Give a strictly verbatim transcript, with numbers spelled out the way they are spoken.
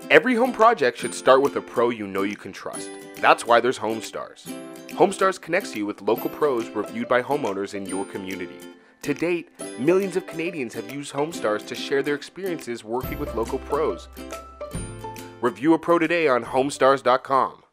Every home project should start with a pro you know you can trust. That's why there's HomeStars. HomeStars connects you with local pros reviewed by homeowners in your community. To date, millions of Canadians have used HomeStars to share their experiences working with local pros. Review a pro today on homestars dot com.